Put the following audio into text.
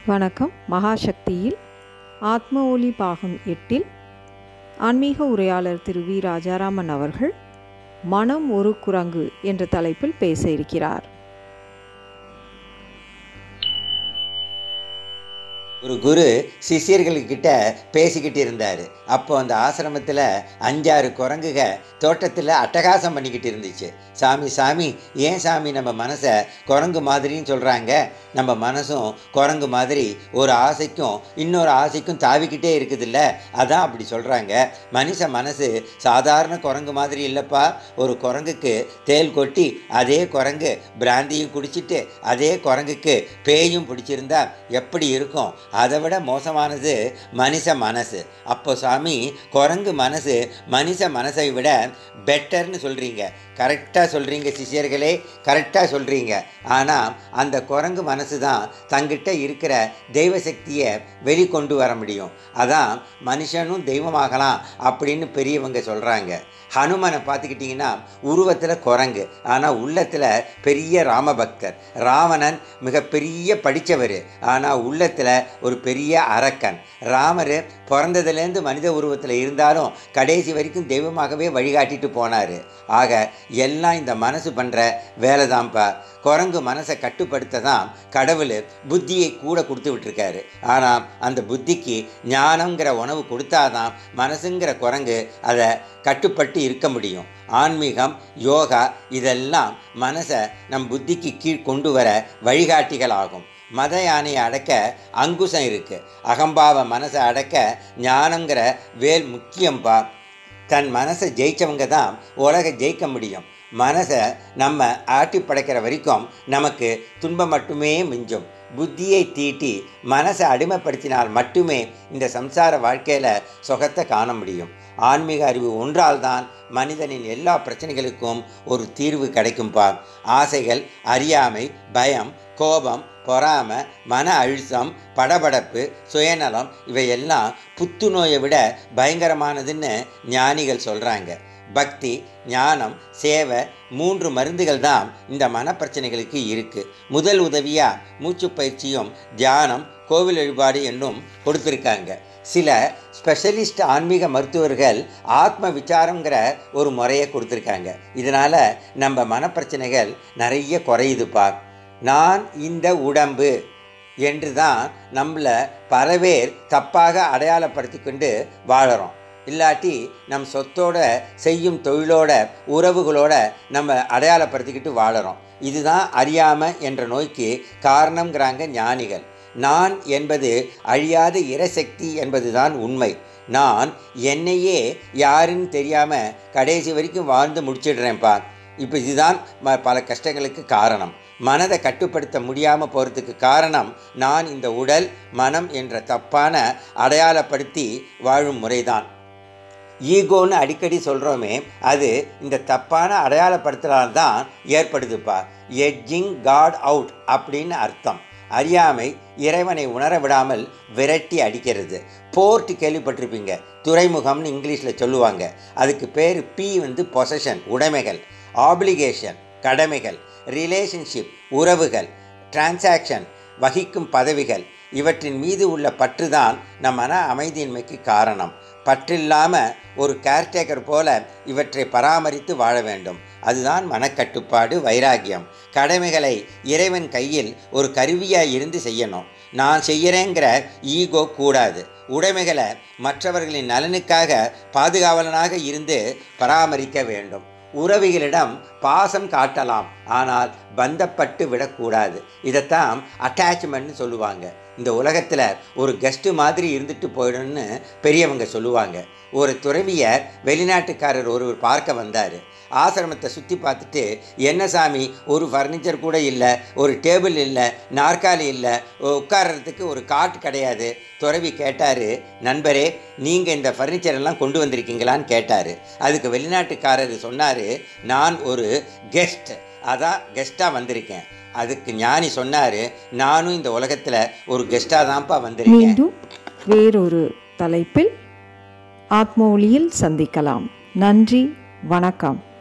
வணக்கம். மகாசக்தியில் ஆத்ம ஒளி பாகம் 8இல் ஆன்மீக உரையாளர் திரு வி. ராஜாராமன் அவர்கள் மனம் ஒரு குரங்கு என்ற தலைப்பில் பேச இருக்கிறார். ஒரு குரு சிஷியர்கள்கிட்ட பேசிக்கிட்டு இருந்தார். அப்போ அந்த ஆசிரமத்தில் 5-6 குரங்குக தோட்டத்தில் அட்டகாசம் பண்ணிக்கிட்டு இருந்துச்சு. சாமி ஏன் சாமி நம்ம மனசை குரங்கு மாதிரின்னு சொல்கிறாங்க? நம்ம மனசும் குரங்கு மாதிரி ஒரு ஆசைக்கும் இன்னொரு ஆசைக்கும் தாவிக்கிட்டே இருக்குதுல்ல, அதான் அப்படி சொல்கிறாங்க. மனுஷ மனசு சாதாரண குரங்கு மாதிரி இல்லைப்பா. ஒரு குரங்குக்கு தேல் கொட்டி அதே குரங்கு பிராந்தியும் குடிச்சிட்டு அதே குரங்குக்கு பேயும் பிடிச்சிருந்தா எப்படி இருக்கும்? அதை விட மோசமானது மனுஷ மனசு. அப்போ சாமி, குரங்கு மனசு மனுஷ மனசை விட பெட்டர்னு சொல்கிறீங்க. கரெக்டாக சொல்கிறீங்க சிஷியர்களே, கரெக்டாக சொல்கிறீங்க. ஆனால் அந்த குரங்கு மனசு தான் தங்கிட்ட இருக்கிற தெய்வ சக்தியை வெளிக்கொண்டு வர முடியும். அதான் மனுஷனும் தெய்வமாகலாம் அப்படின்னு பெரியவங்க சொல்கிறாங்க. ஹனுமனை பார்த்துக்கிட்டிங்கன்னா உருவத்தில் குரங்கு, ஆனால் உள்ளத்தில் பெரிய ராமபக்தர். ராவணன் மிகப்பெரிய படித்தவர், ஆனால் உள்ளத்தில் ஒரு பெரிய அரக்கன். ராமர் பிறந்ததுலேருந்து மனித உருவத்தில் இருந்தாலும் கடைசி வரைக்கும் தெய்வமாகவே வழிகாட்டிட்டு போனார். ஆக எல்லாம் இந்த மனசு பண்ணுற வேலை தான்ப்பா. குரங்கு மனசை கட்டுப்படுத்த தான் கடவுள் புத்தியை கூட கொடுத்து விட்டுருக்காரு. ஆனால் அந்த புத்திக்கு ஞானங்கிற உணவு கொடுத்தாதான் மனசுங்கிற குரங்கு அதை கட்டுப்பட்டு இருக்க முடியும். ஆன்மீகம், யோகா இதெல்லாம் மனசை நம் புத்திக்கு கீழ் கொண்டு வர வழிகாட்டிகள் ஆகும். மத யானையை அடக்க அங்குசம் இருக்குது. அகம்பாவ மனசை அடக்க ஞானங்கிற வேல் முக்கியம்பா. தன் மனசை ஜெயித்தவங்க தான் உலக ஜெயிக்க முடியும். மனசை நம்ம ஆட்டி படைக்கிற வரைக்கும் நமக்கு துன்பம் மட்டுமே மிஞ்சும். புத்தியை தீட்டி மனசை அடிமைப்படுத்தினால் மட்டுமே இந்த சம்சார வாழ்க்கையில் சுகத்தை காண முடியும். ஆன்மீக அறிவு ஒன்றால் தான் மனிதனின் எல்லா பிரச்சனைகளுக்கும் ஒரு தீர்வு கிடைக்கும்பா. ஆசைகள், அறியாமை, பயம், கோபம், பொறாமை, மன அழுத்தம், படபடப்பு, சுயநலம் இவையெல்லாம் புத்துநோயை விட பயங்கரமானதுன்னு ஞானிகள் சொல்கிறாங்க. பக்தி, ஞானம், சேவை 3 மருந்துகள் தான் இந்த மனப்பிரச்சனைகளுக்கு இருக்குது. முதல் உதவியாக மூச்சு பயிற்சியும் தியானம், கோவில் வழிபாடு என்னும் கொடுத்துருக்காங்க. சில ஸ்பெஷலிஸ்ட் ஆன்மீக மருத்துவர்கள் ஆத்ம விசாரங்கிற ஒரு முறையை கொடுத்துருக்காங்க. இதனால் நம்ம மனப்பிரச்சனைகள் நிறைய குறையுதுப்பா. நான் இந்த உடம்பு என்று தான் நம்மளை பல பேர் தப்பாக அடையாளப்படுத்தி கொண்டு வாழறோம். இல்லாட்டி நம் சொத்தோட, செய்யும் தொழிலோட, உறவுகளோட நம்ம அடையாளப்படுத்திக்கிட்டு வாழறோம். இதுதான் அறியாமை என்ற நோய்க்கு காரணங்கிறாங்க ஞானிகள். நான் என்பது அழியாத இறைசக்தி என்பதுதான் உண்மை. நான் என்னையே யாருன்னு தெரியாமல் கடைசி வரைக்கும் வாழ்ந்து முடிச்சிடுறேன்ப்பா. இப்போ இதுதான் பல கஷ்டங்களுக்கு காரணம். மனதை கட்டுப்படுத்த முடியாமல் போகிறதுக்கு காரணம் நான் இந்த உடல், மனம் என்ற தப்பான அடையாளப்படுத்தி வாழும் முறைதான். ஈகோன்னு அடிக்கடி சொல்கிறோமே, அது இந்த தப்பான அடையாளப்படுத்தலால் தான் ஏற்படுதுப்பா. எட்ஜிங் காட் அவுட் அப்படின்னு அர்த்தம். அறியாமை இறைவனை உணர விடாமல் விரட்டி அடிக்கிறது. போர்ட் கேள்விப்பட்டிருப்பீங்க, துறைமுகம்னு இங்கிலீஷில் சொல்லுவாங்க. அதுக்கு பேர் பி பொசஷன், உடைமைகள், ஆப்ளிகேஷன் கடமைகள், ரிலேஷன்ஷிப் உறவுகள், டிரான்சாக்ஷன் வகிக்கும் பதவிகள். இவற்றின் மீது உள்ள பற்று தான் நம் மன அமைதியின்மைக்கு காரணம். பற்றில்லாமல் ஒரு கேர்டேக்கர் போல இவற்றை பராமரித்து வாழ வேண்டும். அதுதான் மனக்கட்டுப்பாடு, வைராகியம். கடமைகளை இறைவன் கையில் ஒரு கருவியாக இருந்து செய்யணும். நான் செய்கிறேங்கிற ஈகோ கூடாது. உடைமைகளை மற்றவர்களின் நலனுக்காக பாதுகாவலனாக இருந்து பராமரிக்க வேண்டும். உறவுகளிடம் பாசம் காட்டலாம், ஆனால் பந்தப்பட்டு விடக்கூடாது. இதைத்தான் அட்டாச்மெண்ட்னு சொல்லுவாங்க. இந்த உலகத்தில் ஒரு கெஸ்ட்டு மாதிரி இருந்துட்டு போயிடும்னு பெரியவங்க சொல்லுவாங்க. ஒரு துறவியர் வெளிநாட்டுக்காரர் ஒருவர் பார்க்க வந்தார். ஆசிரமத்தை சுற்றி பார்த்துட்டு, என்ன சாமி, ஒரு ஃபர்னிச்சர் கூட இல்லை, ஒரு டேபிள் இல்லை, நாற்காலி இல்லை, உட்கார்றதுக்கு ஒரு காட் கிடையாது. துறவி கேட்டார், நண்பரே, நீங்கள் இந்த ஃபர்னிச்சர் எல்லாம் கொண்டு வந்திருக்கீங்களான்னு கேட்டார். அதுக்கு வெளிநாட்டுக்காரர் சொன்னார், நான் ஒரு கெஸ்ட், அதான் கெஸ்ட்டாக வந்திருக்கேன். அதுக்கு ஞானி சொன்னார், நானும் இந்த உலகத்தில் ஒரு கெஸ்ட்டாக தான்ப்பா வந்திருக்கேன். மீண்டும் வேறொரு தலைப்பில் ஆத்ம ஒளியில் சந்திக்கலாம். நன்றி, வணக்கம்.